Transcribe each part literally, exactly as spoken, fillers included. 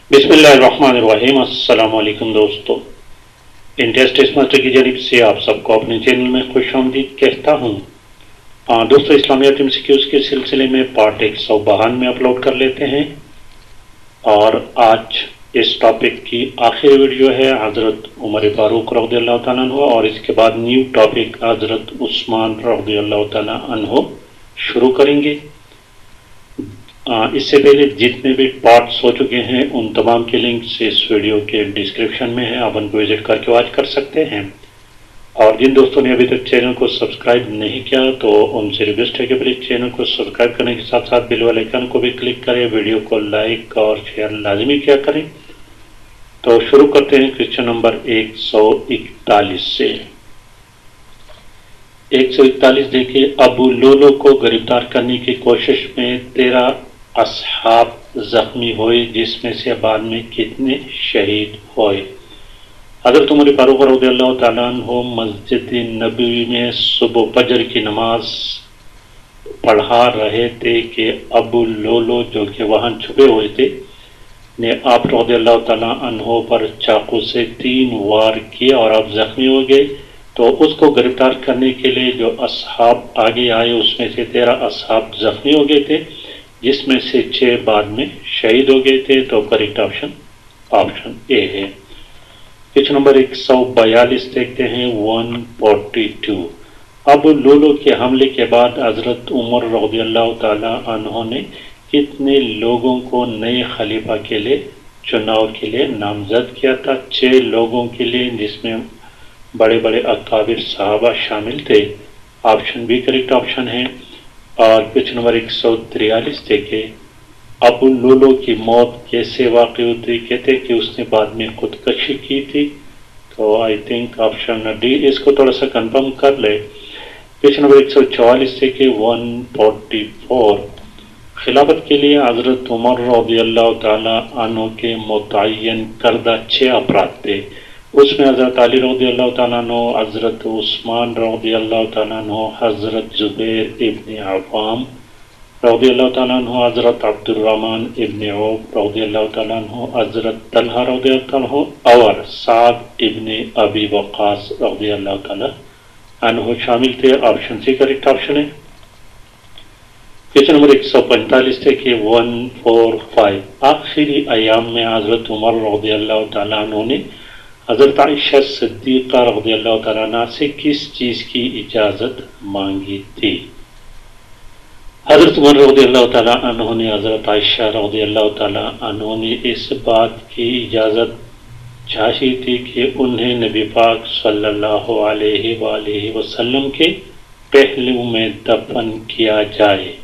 बिस्मिल्लाहिर्रहमानिर्रहीम। अस्सलाम वालेकुम दोस्तों, इंटरेस्ट मास्टर की जानिब से आप सबको अपने चैनल में खुश आमदीद कहता हूँ। आ, दोस्तों, इस्लामियात एमसीक्यूज़ के सिलसिले में पार्ट एक सौ बावन में अपलोड कर लेते हैं और आज इस टॉपिक की आखिरी वीडियो है हज़रत उमर फारूक रज़ियल्लाहु ताला अन्हु और इसके बाद न्यू टॉपिक हज़रत उस्मान रज़ियल्लाहु ताला अन्हु शुरू करेंगे। आ, इससे पहले जितने भी पार्ट्स हो चुके हैं उन तमाम के लिंक्स इस वीडियो के डिस्क्रिप्शन में है, आप उनको विजिट करके वॉच कर सकते हैं। और जिन दोस्तों ने अभी तक चैनल को सब्सक्राइब नहीं किया तो उनसे रिक्वेस्ट है कि प्लीज चैनल को सब्सक्राइब करने के साथ साथ बेल वाले आइकन को भी क्लिक करें, वीडियो को लाइक और शेयर लाजमी किया करें। तो शुरू करते हैं क्वेश्चन नंबर एक सौ इकतालीस से। एक सौ इकतालीस देखिए, अबू लोलो को गिरफ्तार करने की कोशिश में तेरह असहाब जख्मी हुए जिसमें से बाद में कितने शहीद हुए। हज़रत उमर फारूक रज़ियल्लाहु ताला अन्हु मस्जिद नबवी में सुबह फजर की नमाज पढ़ा रहे थे कि अबू लोलो जो कि वहां छुपे हुए थे ने आप रज़ियल्लाहु ताला अन्हु पर चाकू से तीन वार किए और आप जख्मी हो गए। तो उसको गिरफ्तार करने के लिए जो असहाब आगे आए उसमें से तेरह असहाब जख्मी हो गए थे जिसमें से छह बाद में शहीद हो गए थे। तो करेक्ट ऑप्शन ऑप्शन ए है। क्वेश्चन नंबर एक सौ बयालीस देखते हैं एक सौ बयालीस। अब लोलो के हमले के बाद हजरत उमर रज़ियल्लाहु ताला अन्हु ने कितने लोगों को नए खलीफा के लिए चुनाव के लिए नामजद किया था। छह लोगों के लिए जिसमें बड़े बड़े अकाबिर सहाबा शामिल थे। ऑप्शन बी करेक्ट ऑप्शन है। और क्वेश्चन नंबर एक सौ तिरयालीस देखे, अबू लोलो की मौत कैसे वाक़ई हुई। कहते कि उसने बाद में खुदकशी की थी। तो आई थिंक ऑप्शन डी इसको थोड़ा सा कंफर्म कर ले। क्वेश्चन नंबर एक सौ चौवालीस देखे एक सौ चौवालीस, खिलाफत के लिए हजरत उमर रज़ियल्लाहु ताला अन्हु के मुतय्यन करदा छह अफराद थे। उसमें हज़रत अली रज़ियल्लाहु ताला अन्हु, हज़रत उस्मान रज़ियल्लाहु ताला अन्हु, हज़रत जुबैर इब्न अव्वाम रज़ियल्लाहु ताला अन्हु, हज़रत अब्दुर्रहमान इब्न औफ रज़ियल्लाहु ताला अन्हु, हज़रत तलहा रज़ियल्लाहु ताला अन्हु और साद इब्न अबी वक़ास रज़ियल्लाहु ताला अन्हु शामिल थे। ऑप्शन सी करेक्ट ऑप्शन है। क्वेश्चन नंबर एक सौ पैंतालीस थे कि एक सौ पैंतालीस, आखिरी अयाम में हज़रत उमर रज़ियल्लाहु ताला अन्हु ने हज़रत आयशा सिद्दीक़ा रज़ियल्लाहु ताला अन्हा से किस चीज़ की इजाज़त मांगी थी। हज़रत उमर रज़ियल्लाहु ताला अन्हु ने हज़रत आयशा रज़ियल्लाहु ताला अन्हा ने इस बात की इजाज़त चाही थी कि उन्हें नबी पाक सल्लल्लाहु अलैहि वालैहि वसल्लम के पहलू में दफन किया जाए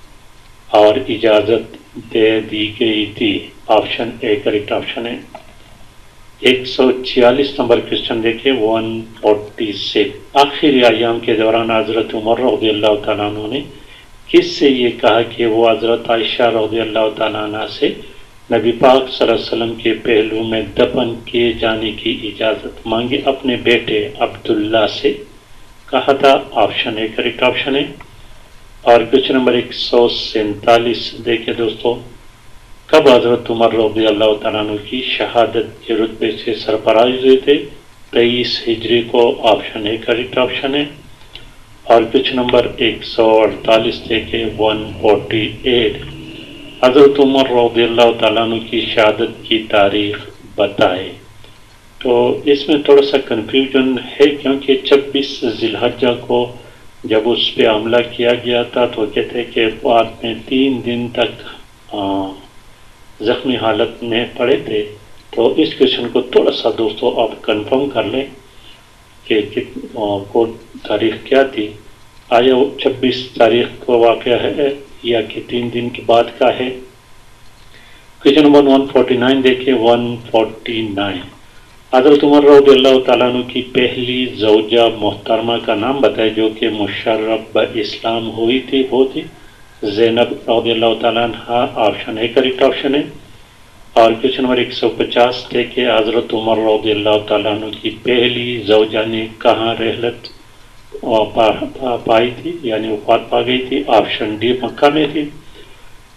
और इजाज़त दे दी गई थी। ऑप्शन ए करेक्ट ऑप्शन है। एक सौ छियालीस नंबर क्वेश्चन देखिए एक सौ छियालीस, आखिरी अयाम के दौरान हज़रत उमर रज़ियल्लाहु ताला अन्हु ने किससे ये कहा कि वो हज़रत आयशा रज़ियल्लाहु ताला अन्हा से नबी पाक सल्लल्लाहु अलैहि वसल्लम के पहलू में दफन किए जाने की इजाज़त मांगी। अपने बेटे अब्दुल्ला से कहा था। ऑप्शन ए करेक्ट ऑप्शन है। और क्वेश्चन नंबर एक सौ सैंतालीस देखिए दोस्तों, कब हज़रत उमर रज़ियल्लाहु ताला अन्हु की शहादत के रुतबे से सरफराज हुए थे। तेईस हिजरी को। ऑप्शन ए करेक्ट ऑप्शन है। और क्वेश्चन नंबर एक सौ अड़तालीस देखे एक सौ अड़तालीस, हज़रत उमर रज़ियल्लाहु ताला अन्हु की शहादत की तारीख बताए। तो इसमें थोड़ा सा कन्फ्यूजन है क्योंकि छब्बीस जिलहज्जा को जब उस पर हमला किया गया था तो कहते हैं कि बाद में तीन दिन तक आ, जख्मी हालत में पड़े थे। तो इस क्वेश्चन को थोड़ा सा दोस्तों आप कंफर्म कर लें कि कित को तारीख क्या थी। आया छब्बीस तारीख को वाक़या है या कि तीन दिन के बाद का है। क्वेश्चन नंबर एक सौ उनचास देखिए एक सौ उनचास, हज़रत उमर रज़ियल्लाहु ताला अन्हु की पहली ज़ौजा मोहतरमा का नाम बताए जो कि मुशर्रफ ब इस्लाम हुई थी। वो थी ज़ैनब रज़ियल्लाहु ताला अन्हा। ऑप्शन ए करेक्ट ऑप्शन है। और क्वेश्चन नंबर एक सौ पचास देखिए, हज़रत उमर रज़ियल्लाहु ताला अन्हु की पहली ज़ौजा ने कहाँ रहलत पा, पा, पाई थी यानी वफात पा गई थी। ऑप्शन डी मक्का में थी।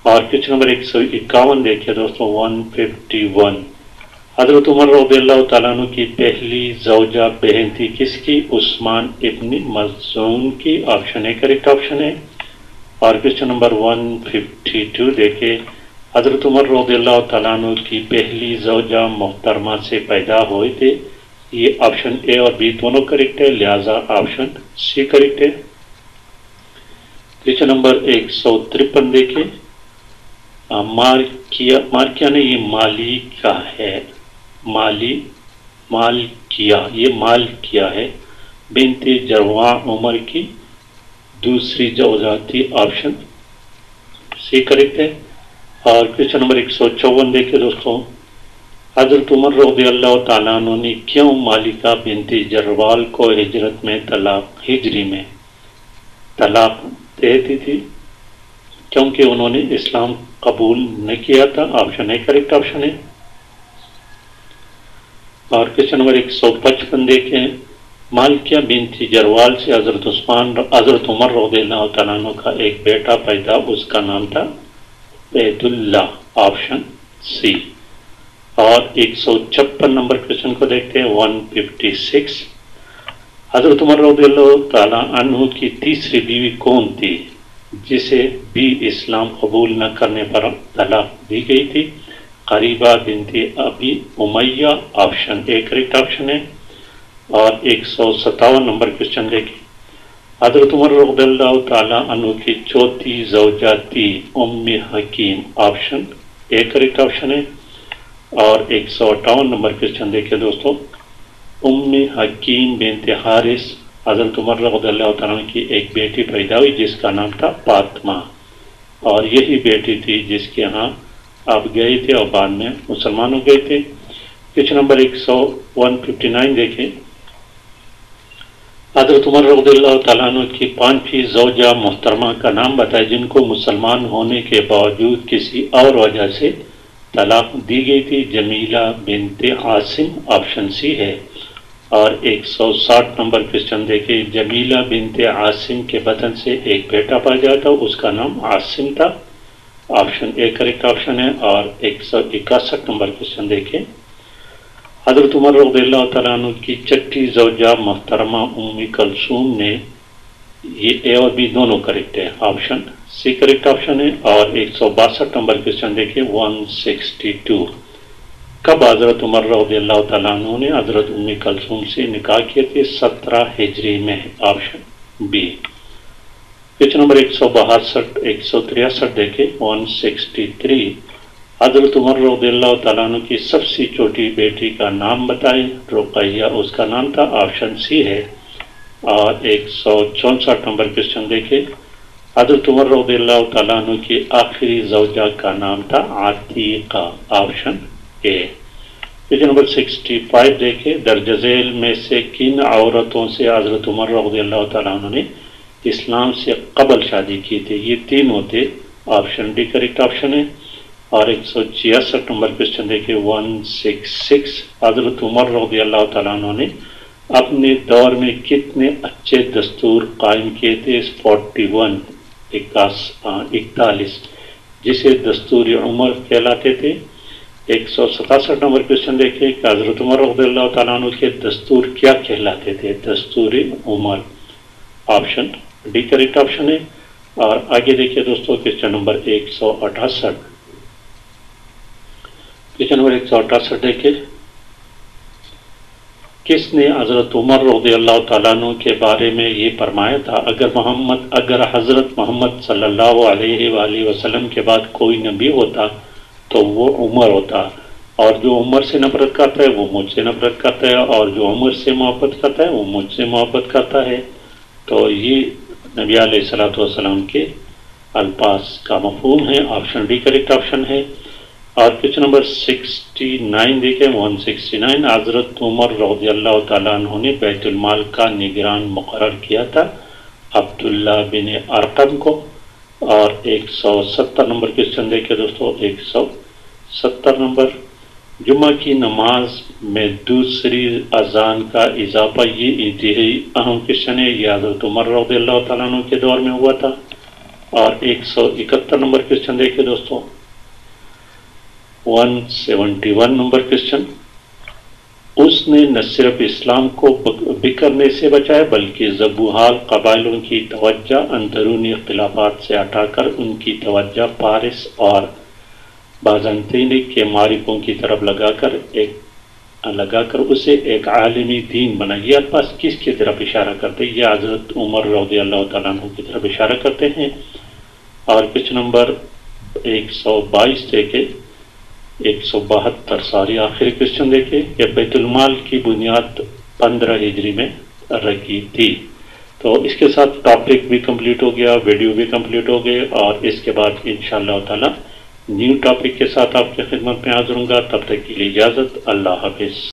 اور क्वेश्चन नंबर एक सौ इक्यावन देखिए दोस्तों एक सौ इक्यावन। हजरत उमर रज़ियल्लाहु ताला अन्हु की पहली ज़ौजा बहन थी किसकी? उस्मान इब्न मज़ऊन की। ऑप्शन ए करेक्ट ऑप्शन है। और क्वेश्चन नंबर एक सौ बावन देखिए, हजरत उमर रज़ियल्लाहु ताला अन्हु की पहली ज़ौजा मोहतरमा से पैदा हुए थे। ये ऑप्शन ए और बी दोनों करेक्ट है, लिहाजा ऑप्शन सी करेक्ट है। क्वेश्चन नंबर एक सौ तिरपन देखिए, मालकिया मालकिया ने ये माली का है, माली माल किया, ये माल किया है बिनते जरवा उमर की दूसरी ज़ौजा थी। ऑप्शन सी करेक्ट है। और क्वेश्चन नंबर एक सौ चौवन देखिए दोस्तों, हजरत उमर रज़ियल्लाहु ताला अन्हु ने क्यों मालिका बिनते जरवाल को हिजरत में तलाक हिजरी में तलाक दे दी थी? क्योंकि उन्होंने इस्लाम कबूल न किया था। ऑप्शन ए करेक्ट ऑप्शन है। और क्वेश्चन नंबर एक सौ पचपन देखें, मालिका बिनती जरवाल से हजरत उस्मान हजरत उमर रज़ियल्लाहु ताला अन्हु का एक बेटा पैदा, उसका नाम था उबैदुल्लाह। Option C. और एक सौ छप्पन नंबर क्वेश्चन को देखते हैं एक सौ छप्पन। हजरत उमर रज़ियल्लाहु ताला अन्हु की तीसरी बीवी कौन थी जिसे भी इस्लाम कबूल न करने पर तलाक दी गई थी? करीबा बिनती अबी उमैया। ऑप्शन ए करेक्ट ऑप्शन है। और एक सौ सत्तावन नंबर क्वेश्चन देखिए, हजरत उमर रज़ियल्लाहु ताला अन्हु की चौथी ज़ौजा थी उम्मे हकीम। ऑप्शन ए करेक्ट ऑप्शन है। और एक सौ अट्ठावन नंबर क्वेश्चन देखिए दोस्तों, उम्मे हकीम बिनते हारिस हजरत उमर रज़ियल्लाहु ताला अन्हु की एक बेटी पैदा हुई जिसका नाम था फातिमा, और यही बेटी थी जिसके यहाँ आप गए थे और बाद में मुसलमान हो गए थे। क्वेश्चन नंबर एक सौ उनसठ देखें, हजरत उमर रज़ियल्लाहु ताला अन्हु की पांचवी ज़ौजा मोहतरमा का नाम बताए जिनको मुसलमान होने के बावजूद किसी और वजह से तलाक दी गई थी? जमीला बिनते आसिम। ऑप्शन सी है। और एक सौ साठ नंबर क्वेश्चन देखिए, जमीला बिनते आसिम के बदन से एक बेटा पैदा था, उसका नाम आसिम था। ऑप्शन ए करेक्ट ऑप्शन है। और एक सौ इकसठ नंबर क्वेश्चन देखिए, हजरत उमर रज़ियल्लाहु ताला अन्हु की छठी ज़ौजा मोहतरमा उम्मी कुलसूम ने, ये ए और बी दोनों करेक्ट है, ऑप्शन सी करेक्ट ऑप्शन है। और एक सौ बासठ नंबर क्वेश्चन देखिए एक सौ बासठ, कब हजरत उमर रज़ियल्लाहु ताला अन्हु ने हजरत उम्मी कुलसूम से निकाह किए थे? सत्रह हिजरी में। Option B. क्वेश्चन नंबर एक सौ बासठ एक सौ तिरसठ देखे एक सौ तिरसठ, हजरत उमर रज़ियल्लाहु ताला अन्हु की सबसे छोटी बेटी का नाम बताए? रुक़ैया उसका नाम था। ऑप्शन सी है। और एक सौ चौंसठ नंबर क्वेश्चन देखे, हजरत उमर रज़ियल्लाहु ताला अन्हु की आखिरी ज़ौजा का नाम था आतीका। Option A. क्वेश्चन नंबर पैंसठ देखे, दर्ज झेल में से किन औरतों से हजरत उमर रज़ियल्लाहु ताला अन्हु ने इस्लाम से कबल शादी की थी? ये तीन होते। ऑप्शन डी करेक्ट ऑप्शन है। और एक सौ छियासठ नंबर क्वेश्चन देखिए एक सौ छियासठ, हजरत उमर रज़ियल्लाहु ताला अन्हु ने अपने दौर में कितने अच्छे दस्तूर कायम किए थे? इकतालीस इकतालीस, जिसे दस्तूर उमर कहलाते थे। एक सौ सतासठ नंबर क्वेश्चन देखिए कि हजरत उमर रज़ियल्लाहु ताला अन्हु के दस्तूर क्या कहलाते थे? दस्तूर उमर। ऑप्शन डी करेक्ट ऑप्शन है। और आगे देखिए दोस्तों क्वेश्चन नंबर एक सौ अठासठ, क्वेश्चन नंबर एक सौ अठासठ देखिए, किसने हजरत उमर रज़ियल्लाहु ताला अन्हु के बारे में ये फरमाया था? अगर मोहम्मद अगर हजरत मोहम्मद सल्लल्लाहु अलैहि वसल्लम के बाद कोई नबी होता तो वो उमर होता, और जो उमर से नफरत करता है वो मुझसे नफरत करता है, और जो उमर से मोहब्बत करता है वो मुझसे मोहब्बत करता है। तो ये नबी अलैहिस्सलातु वस्सलाम के अल्फाज का मफहूम है। ऑप्शन डी करेक्ट ऑप्शन है। और क्वेश्चन नंबर उनहत्तर देखें एक सौ उनहत्तर, हजरत उमर रज़ियल्लाहु ताला अन्हु ने बैतुल माल का निगरान मुकर्रर किया था अब्दुल्ला बिन अरकम को। और एक सौ सत्तर नंबर क्वेश्चन देखें दोस्तों एक सौ सत्तर नंबर, जुम्मा की नमाज में दूसरी अजान का इजाफा, ये इंतहाई अहम क्वेश्चन है, ये हजरत उमर रज़ियल्लाहु ताला अन्हु के दौर में हुआ था। اور ایک سو اکہتر نمبر کوشچن دیکھیں دوستوں، one seventy one number question, اس نے نہ صرف اسلام کو بکھرنے سے بچایا بلکہ زبوحال قبائلوں کی توجہ اندرونی اختلافات سے ہٹا کر ان کی توجہ پارس اور بازنطینی کے معرکوں کی طرف لگا کر ایک لگا کر اسے ایک عالمی دین بنا۔ یہ الفاظ کس کی طرف اشارہ کرتے ہیں؟ یہ حضرت عمر رضی اللہ تعالیٰ عنہ کی طرف اشارہ کرتے ہیں۔ اور کوشچن نمبر ایک سو بائیس دیکھیں، ایک سو بہتر ساری آخری کوشچن دیکھیں کہ بیت المال کی بنیاد پندرہ ہجری میں رکھی تھی۔ تو اس کے ساتھ ٹاپک بھی کمپلیٹ ہو گیا، ویڈیو بھی کمپلیٹ ہو گئے، اور اس کے بعد انشاءاللہ تعالی نیو ٹاپک کے ساتھ آپ کی خدمت میں حاضر ہوں گا۔ تب تک کے لیے اجازت، اللہ حافظ۔